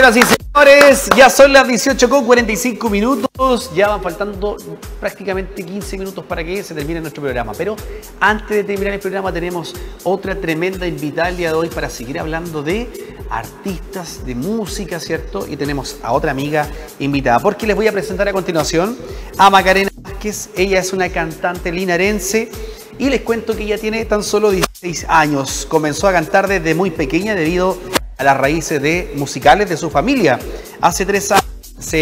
señoras y señores, ya son las 18:45 minutos, ya van faltando prácticamente 15 minutos para que se termine nuestro programa, pero antes de terminar el programa tenemos otra tremenda invitada el día de hoy para seguir hablando de artistas, de música, ¿cierto? Y tenemos a otra amiga invitada, porque les voy a presentar a continuación a Macarena Vázquez. Ella es una cantante linarense y les cuento que ella tiene tan solo 16 años, comenzó a cantar desde muy pequeña debido a las raíces musicales de su familia. Hace 3 años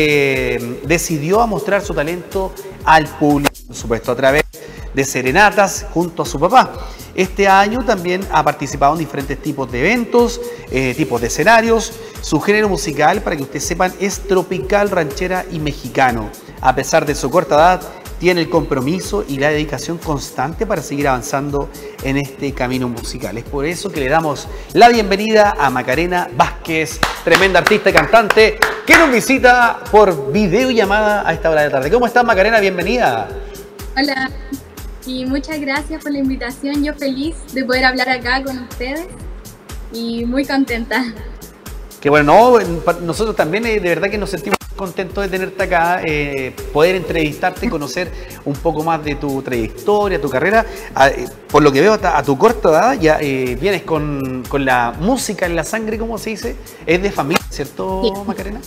se decidió a mostrar su talento al público, por supuesto, a través de serenatas junto a su papá. Este año también ha participado en diferentes tipos de eventos, tipos de escenarios. Su género musical, para que ustedes sepan, es tropical, ranchera y mexicano. A pesar de su corta edad, tiene el compromiso y la dedicación constante para seguir avanzando en este camino musical. Es por eso que le damos la bienvenida a Macarena Vázquez, tremenda artista y cantante que nos visita por videollamada a esta hora de la tarde. ¿Cómo estás, Macarena? Bienvenida. Hola, y muchas gracias por la invitación. Yo feliz de poder hablar acá con ustedes y muy contenta. Que bueno, nosotros también de verdad que nos sentimos contentos de tenerte acá, poder entrevistarte, conocer un poco más de tu trayectoria, tu carrera. Por lo que veo, a tu corta edad ya vienes con la música en la sangre, como se dice. Es de familia, ¿cierto, sí, Macarena?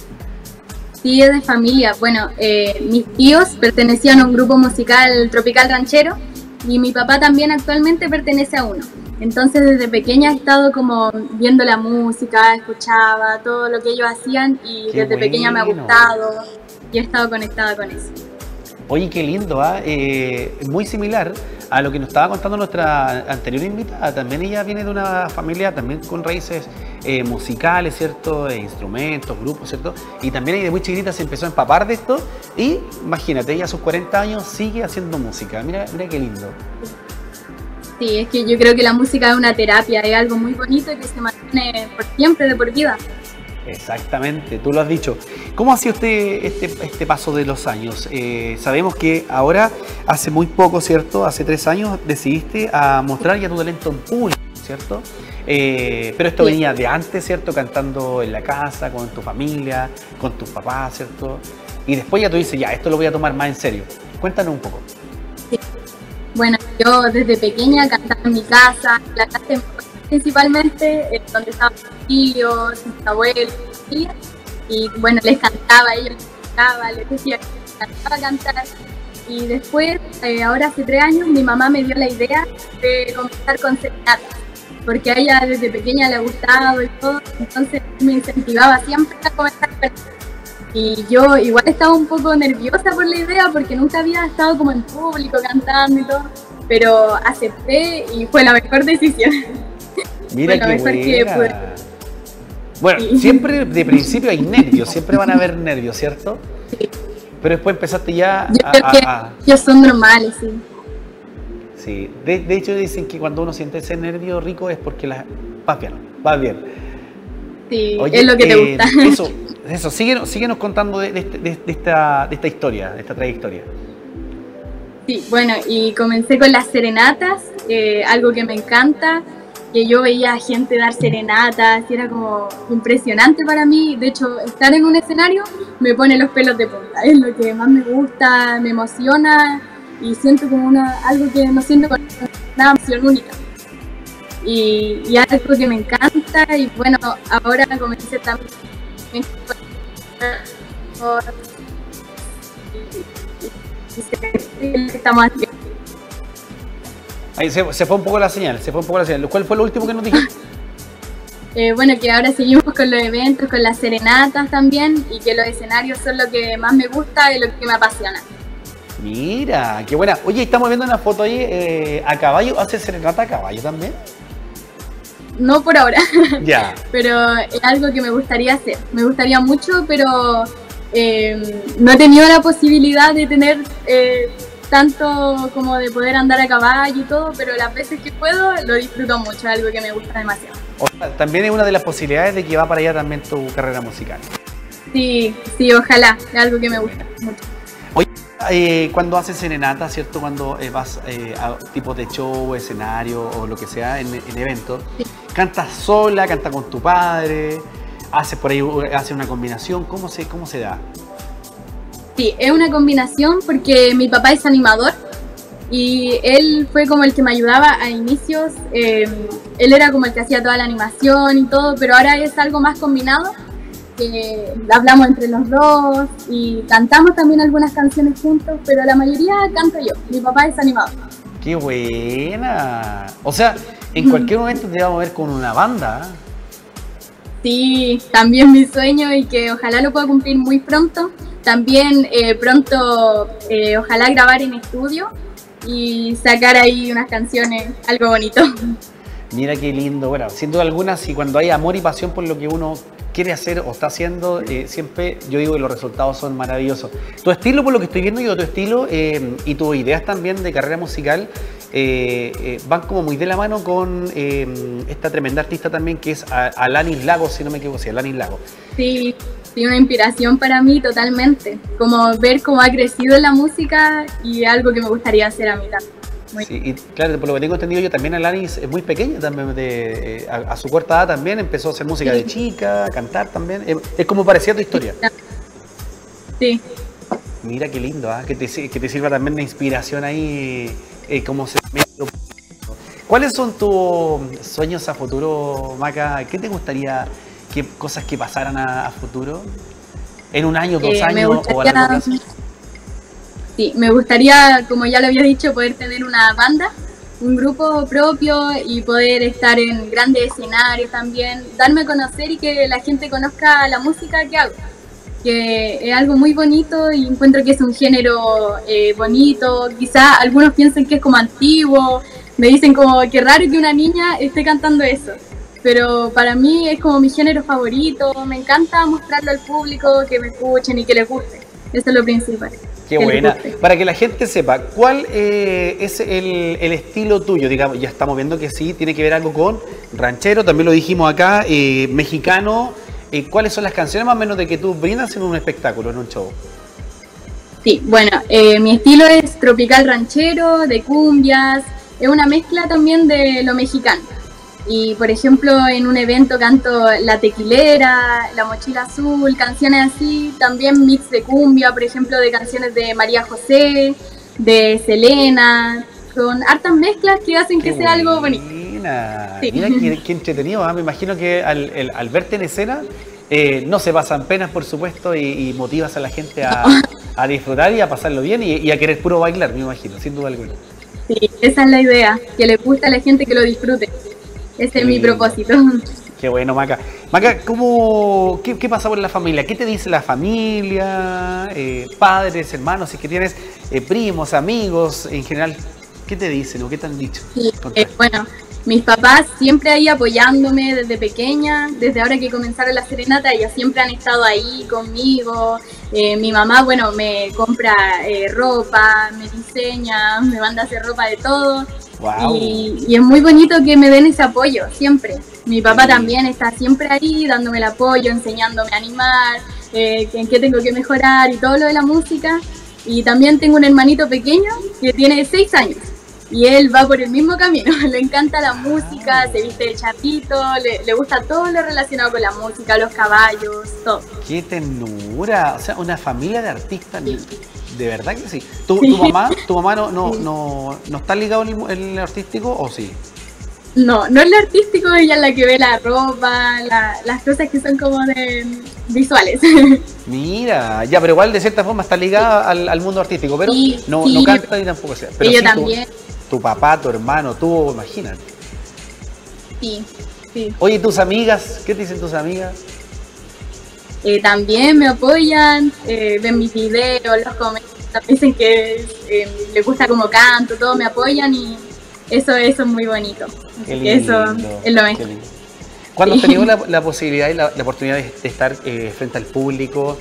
Sí, es de familia. Bueno, mis tíos pertenecían a un grupo musical tropical ranchero y mi papá también actualmente pertenece a uno. Entonces desde pequeña he estado como viendo la música, escuchaba todo lo que ellos hacían y qué desde pequeña me ha gustado y he estado conectada con eso. Oye, qué lindo, muy similar a lo que nos estaba contando nuestra anterior invitada. También ella viene de una familia también con raíces musicales, ¿cierto? De instrumentos, grupos, ¿cierto? Y también ella de muy chiquitita se empezó a empapar de esto y imagínate, ella a sus 40 años sigue haciendo música. Mira, mira qué lindo. Sí, es que yo creo que la música es una terapia, es algo muy bonito que se mantiene por siempre, de por vida. Exactamente, tú lo has dicho. ¿Cómo ha sido este paso de los años? Sabemos que ahora, hace muy poco, ¿cierto? Hace 3 años decidiste a mostrar ya tu talento en público, ¿cierto? Pero esto sí, venía de antes, ¿cierto? Cantando en la casa, con tu familia, con tus papás, ¿cierto? Y después ya tú dices, ya, esto lo voy a tomar más en serio. Cuéntanos un poco. Sí. Bueno, yo desde pequeña cantaba en mi casa, en la casa principalmente, donde estaban mis tíos, mis abuelos, mis tías, y bueno, les cantaba a ellos, les decía que me encantaba cantar. Y después, ahora hace 3 años, mi mamá me dio la idea de comenzar con serenatas, porque a ella desde pequeña le ha gustado y todo, entonces me incentivaba siempre a comenzar con eso. Y yo igual estaba un poco nerviosa por la idea porque nunca había estado como en público cantando y todo, pero acepté y fue la mejor decisión. Mira qué buena. Bueno, sí, siempre de principio hay nervios, siempre van a haber nervios, ¿cierto? Sí. Pero después empezaste ya ellos son normales, sí. Sí, de hecho dicen que cuando uno siente ese nervio rico es porque vas bien, vas bien. Sí, oye, es lo que te gusta. Eso, síguenos contando de esta historia, de esta trayectoria. Sí, bueno, y comencé con las serenatas, algo que me encanta, que yo veía a gente dar serenatas y era como impresionante para mí. De hecho, estar en un escenario me pone los pelos de punta, es lo que más me gusta, me emociona y siento como algo que no siento con una emoción única. Y algo que me encanta y bueno, ahora comencé también estamos aquí. Ahí se fue un poco la señal, ¿Cuál fue lo último que nos dijiste? Bueno, que ahora seguimos con los eventos, con las serenatas también, y que los escenarios son lo que más me gusta y lo que me apasiona. Mira, qué buena. Oye, estamos viendo una foto ahí a caballo. ¿Hace serenata a caballo también? No por ahora, ya. Pero es algo que me gustaría hacer. Me gustaría mucho, pero no he tenido la posibilidad de tener tanto como de poder andar a caballo y todo, pero las veces que puedo lo disfruto mucho, es algo que me gusta demasiado. También es una de las posibilidades de que va para allá también tu carrera musical. Sí, ojalá, es algo que me gusta mucho. Oye, cuando haces serenata, ¿cierto? Cuando vas a tipos de show, escenario o lo que sea en eventos, sí, ¿cantas sola, cantas con tu padre? ¿Haces por ahí, haces una combinación? ¿Cómo se da? Sí, es una combinación porque mi papá es animador y él fue como el que me ayudaba a inicios. Él era como el que hacía toda la animación y todo, pero ahora es algo más combinado, que hablamos entre los dos y cantamos también algunas canciones juntos, pero la mayoría canto yo. Mi papá es animador. ¡Qué buena! O sea, en cualquier momento te vamos a ver con una banda. Sí, también mi sueño y que ojalá lo pueda cumplir muy pronto. También pronto ojalá grabar en estudio y sacar ahí unas canciones, algo bonito. Mira qué lindo. Bueno, sin duda alguna, si cuando hay amor y pasión por lo que uno quiere hacer o está haciendo, siempre yo digo que los resultados son maravillosos. Tu estilo, por lo que estoy viendo yo, tu estilo y tus ideas también de carrera musical van como muy de la mano con esta tremenda artista también que es Alanis Lagos, si no me equivoco, sí, Alanis Lagos. Sí, sí, una inspiración para mí totalmente, como ver cómo ha crecido la música y algo que me gustaría hacer a mí también. Sí, y claro, por lo que tengo entendido yo, también Alanis es muy pequeña, también a su corta edad también empezó a hacer música de chica, a cantar también. Es como parecía tu historia. Sí. Mira qué lindo, que te sirva también de inspiración ahí, como se... ¿Cuáles son tus sueños a futuro, Maca? ¿Qué te gustaría, qué cosas que pasaran a futuro? ¿En un año, 2 años o a largo plazo? Sí, me gustaría, como ya lo había dicho, poder tener una banda, un grupo propio y poder estar en grandes escenarios también, darme a conocer y que la gente conozca la música que hago, que es algo muy bonito y encuentro que es un género bonito. Quizá algunos piensen que es como antiguo, me dicen como que raro que una niña esté cantando eso, pero para mí es como mi género favorito, me encanta mostrarlo al público, que me escuchen y que les guste, eso es lo principal. Qué buena. Para que la gente sepa, ¿cuál es el estilo tuyo? Digamos, ya estamos viendo que sí, tiene que ver algo con ranchero, también lo dijimos acá, mexicano. ¿Cuáles son las canciones más o menos de que tú brindas en un espectáculo, en un show? Sí, bueno, mi estilo es tropical ranchero, de cumbias, es una mezcla también de lo mexicano. Y por ejemplo en un evento canto La Tequilera, La Mochila Azul, canciones así, también mix de cumbia, por ejemplo de canciones de María José, de Selena, con hartas mezclas que hacen que sea algo bonito. Sí. Mira qué entretenido, me imagino que al verte en escena no se pasan penas, por supuesto, y motivas a la gente a disfrutar y a pasarlo bien y a querer puro bailar, me imagino, sin duda alguna. Sí, esa es la idea, que le guste a la gente, que lo disfrute. Ese es mi propósito. Qué bueno, Maca. Maca, ¿qué pasa con la familia? ¿Qué te dice la familia? Padres, hermanos, si es que tienes primos, amigos, en general, ¿qué te dicen o qué te han dicho? Sí, bueno, mis papás siempre ahí apoyándome desde pequeña, desde ahora que comenzaron la serenata, ellos siempre han estado ahí conmigo. Mi mamá, bueno, me compra ropa, me diseña, me manda a hacer ropa de todo. Wow. Y es muy bonito que me den ese apoyo, siempre. Mi papá también está siempre ahí, dándome el apoyo, enseñándome a animar, en qué tengo que mejorar y todo lo de la música. Y también tengo un hermanito pequeño que tiene 6 años y él va por el mismo camino. Le encanta la música, se viste de chatito, le gusta todo lo relacionado con la música, los caballos, todo. ¡Qué ternura! O sea, una familia de artistas. Sí. De verdad que sí. ¿Tu mamá no está ligado en el artístico o sí? No es lo artístico, ella es la que ve la ropa, las cosas que son como de visuales. Mira, ya, pero igual de cierta forma está ligada al mundo artístico, pero no canta ni tampoco sea. Pero yo sí, también. Tu papá, tu hermano, tú, imagínate. Sí. Oye, ¿tus amigas? ¿Qué te dicen tus amigas? También me apoyan, ven mis videos, los comentan, dicen que les gusta como canto, todo, me apoyan y eso es muy bonito. Así que eso es lo mejor. Cuando has tenido la posibilidad y la oportunidad de estar frente al público,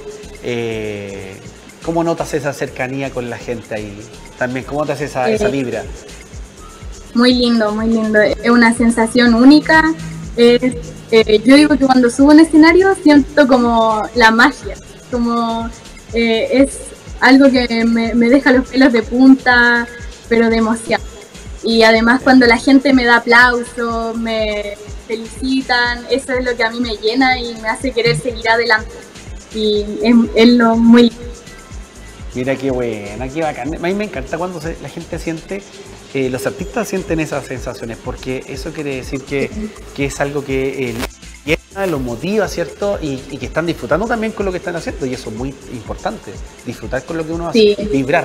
¿cómo notas esa cercanía con la gente ahí? También, ¿cómo notas esa vibra? Muy lindo, es una sensación única. Yo digo que cuando subo a un escenario siento como la magia, como es algo que me deja los pelos de punta, pero de emoción. Y además cuando la gente me da aplausos, me felicitan, eso es lo que a mí me llena y me hace querer seguir adelante. Y es lo muy... Mira qué buena, qué bacán. A mí me encanta cuando la gente siente, los artistas sienten esas sensaciones, porque eso quiere decir que es algo que llena, los motiva, ¿cierto? Y que están disfrutando también con lo que están haciendo, y eso es muy importante, disfrutar con lo que uno hace, vibrar.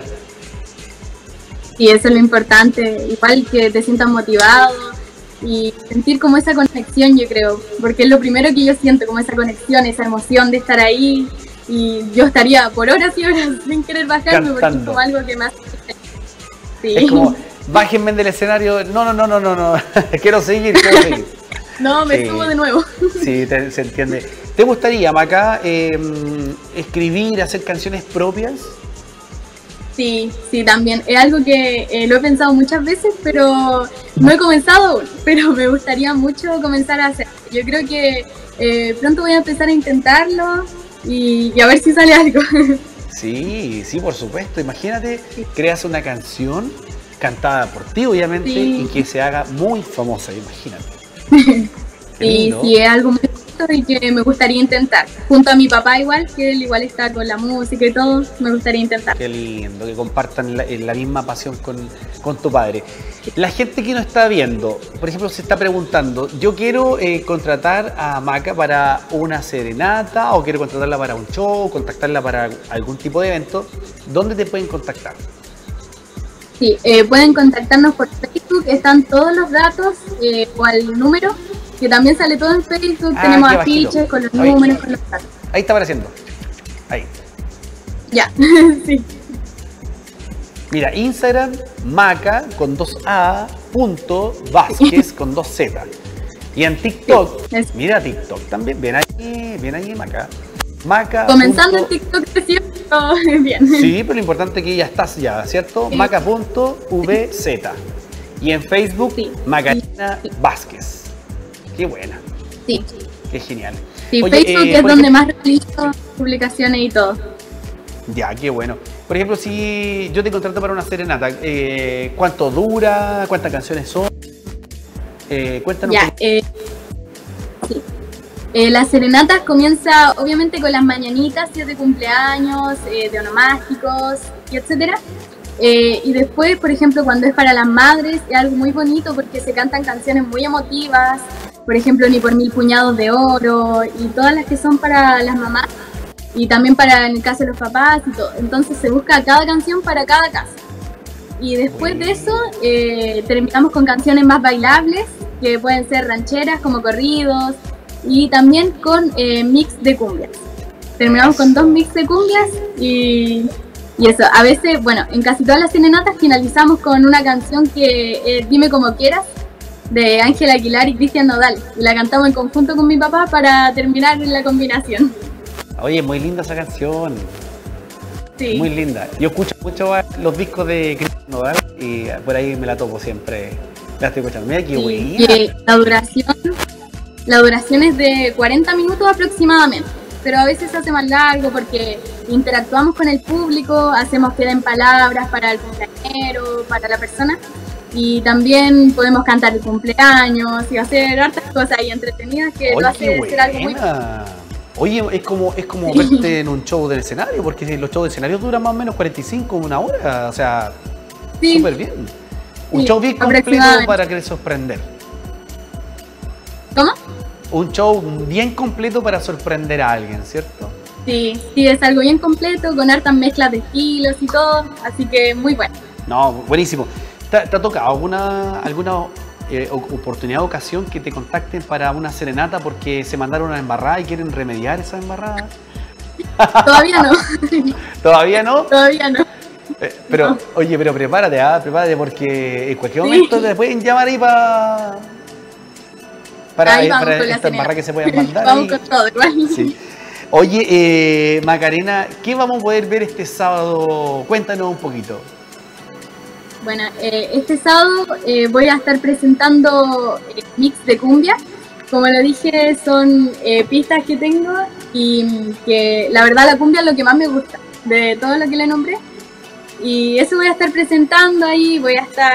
Y eso es lo importante, igual que te sientas motivado y sentir como esa conexión, yo creo, porque es lo primero que yo siento, como esa conexión, esa emoción de estar ahí. Y yo estaría por horas y horas sin querer bajarme, porque es como algo que me hace... Sí. Es como, bájenme del escenario, no, quiero seguir. No, me subo de nuevo. Sí, se entiende. ¿Te gustaría, Maca, escribir, hacer canciones propias? Sí, también. Es algo que lo he pensado muchas veces, pero no he comenzado aún, pero me gustaría mucho comenzar a hacer. Yo creo que pronto voy a empezar a intentarlo. Y a ver si sale algo. Sí, por supuesto. Imagínate, creas una canción cantada por ti, obviamente, y que se haga muy famosa, imagínate. Sí, es algo muy bonito y que me gustaría intentar. Junto a mi papá igual, que él igual está con la música y todo, me gustaría intentar. Qué lindo, que compartan la misma pasión con tu padre. La gente que nos está viendo, por ejemplo, se está preguntando, yo quiero contratar a Maca para una serenata o quiero contratarla para un show, contactarla para algún tipo de evento. ¿Dónde te pueden contactar? Sí, pueden contactarnos por Facebook, están todos los datos o al número, que también sale todo en Facebook, tenemos afiches con los números, con los datos. Ahí está apareciendo. Ahí. Ya, sí. Mira, Instagram, Maca con 2A, Vázquez con 2Z. Y en TikTok, mira TikTok también, ven ahí Maca. Comenzando en TikTok, ¿cierto? Bien. Sí, pero lo importante es que ya estás ya, ¿cierto? Maca.vz. Y en Facebook, Macarena Vázquez. Qué buena. Sí. Qué genial. Sí, oye, Facebook es donde más realizo publicaciones y todo. Ya, qué bueno. Por ejemplo, si yo te contrato para una serenata, ¿cuánto dura? ¿Cuántas canciones son? Cuéntanos. Ya, sí. Las serenatas comienza obviamente con las mañanitas, si es de cumpleaños, de onomásticos, y etcétera. Y después, por ejemplo, cuando es para las madres, es algo muy bonito porque se cantan canciones muy emotivas, por ejemplo, Ni por mil puñados de oro, y todas las que son para las mamás, y también para en el caso de los papás y todo. Entonces se busca cada canción para cada caso. Y después de eso, terminamos con canciones más bailables, que pueden ser rancheras como corridos, y también con mix de cumbias. Terminamos con 2 mix de cumbias y eso. A veces, bueno, en casi todas las serenatas finalizamos con una canción que es Dime como quieras, de Ángel Aguilar y Cristian Nodal. Y la cantamos en conjunto con mi papá para terminar la combinación. Oye, muy linda esa canción. Sí. Muy linda. Yo escucho mucho los discos de Cristian Nodal y por ahí me la topo siempre. La estoy escuchando. Mira qué buena. Y la duración es de 40 minutos aproximadamente, pero a veces se hace más largo porque interactuamos con el público, hacemos que den palabras para el cumpleañero, para la persona, y también podemos cantar el cumpleaños y hacer hartas cosas ahí entretenidas que lo hace ser algo muy... Oye, es como verte en un show del escenario, porque los shows de escenario duran más o menos 45, una hora, o sea, súper bien. Un show bien completo para que sorprender. ¿Cómo? Un show bien completo para sorprender a alguien, ¿cierto? Sí, es algo bien completo, con hartas mezclas de estilos y todo, así que muy bueno. No, buenísimo. ¿Te ha tocado alguna oportunidad o ocasión que te contacten para una serenata porque se mandaron una embarrada y quieren remediar esa embarrada? Todavía no. ¿Todavía no? Todavía no. Pero, no. Oye, pero prepárate porque en cualquier momento te pueden llamar ahí para esta embarrada que se puedan mandar. Vamos con todo, igual. Sí. Oye, Macarena, ¿qué vamos a poder ver este sábado? Cuéntanos un poquito. Bueno, este sábado voy a estar presentando mix de cumbia. Como lo dije, son pistas que tengo y que la verdad la cumbia es lo que más me gusta de todo lo que le nombré. Y eso voy a estar presentando ahí, voy a estar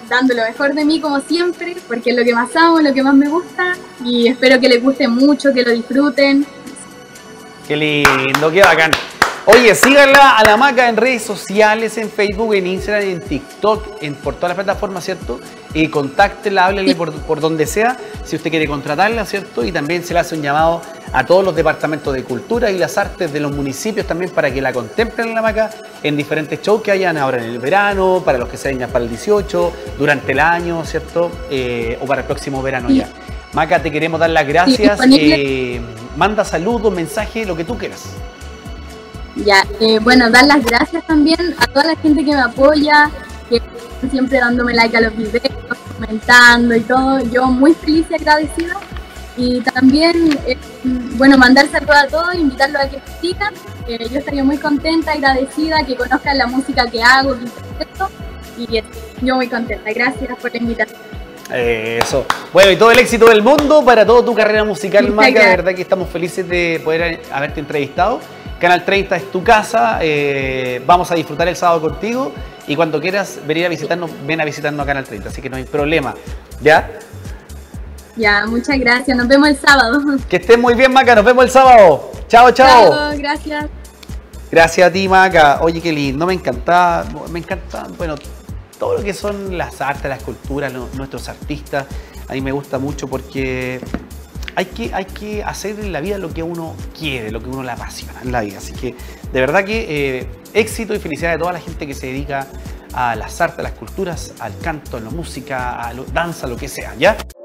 dando lo mejor de mí como siempre, porque es lo que más amo, lo que más me gusta, y espero que les guste mucho, que lo disfruten. Qué lindo, qué bacán. Oye, síganla a la Maca en redes sociales, en Facebook, en Instagram, en TikTok, por todas las plataformas, ¿cierto? Y contáctela, háblele por donde sea, si usted quiere contratarla, ¿cierto? Y también se le hace un llamado a todos los departamentos de cultura y las artes de los municipios también para que la contemplen en la Maca en diferentes shows que hayan ahora en el verano, para los que se vengan para el 18, durante el año, ¿cierto? O para el próximo verano ya. Maca, te queremos dar las gracias. Manda saludos, mensajes, lo que tú quieras. Ya, bueno, dar las gracias también a toda la gente que me apoya, que siempre dándome like a los videos, comentando y todo. Yo muy feliz y agradecida. Y también, bueno, mandar saludos a todos, invitarlos a que me sigan. Yo estaría muy contenta, agradecida, que conozcan la música que hago, que interpreto. Y yo muy contenta. Gracias por la invitación. Eso. Bueno, y todo el éxito del mundo para toda tu carrera musical, Maca. De verdad que estamos felices de poder haberte entrevistado. Canal 30 es tu casa. Vamos a disfrutar el sábado contigo. Y cuando quieras venir a visitarnos, ven a visitarnos a Canal 30. Así que no hay problema. ¿Ya? Ya, muchas gracias. Nos vemos el sábado. Que estés muy bien, Maca. Nos vemos el sábado. Chao, chao. Chao, gracias. Gracias a ti, Maca. Oye, qué lindo. Me encanta, bueno, todo lo que son las artes, las culturas, nuestros artistas. A mí me gusta mucho porque hay que hacer en la vida lo que uno quiere, lo que uno le apasiona en la vida. Así que, de verdad que éxito y felicidad a toda la gente que se dedica a las artes, a las culturas, al canto, a la música, a la danza, lo que sea, ¿ya?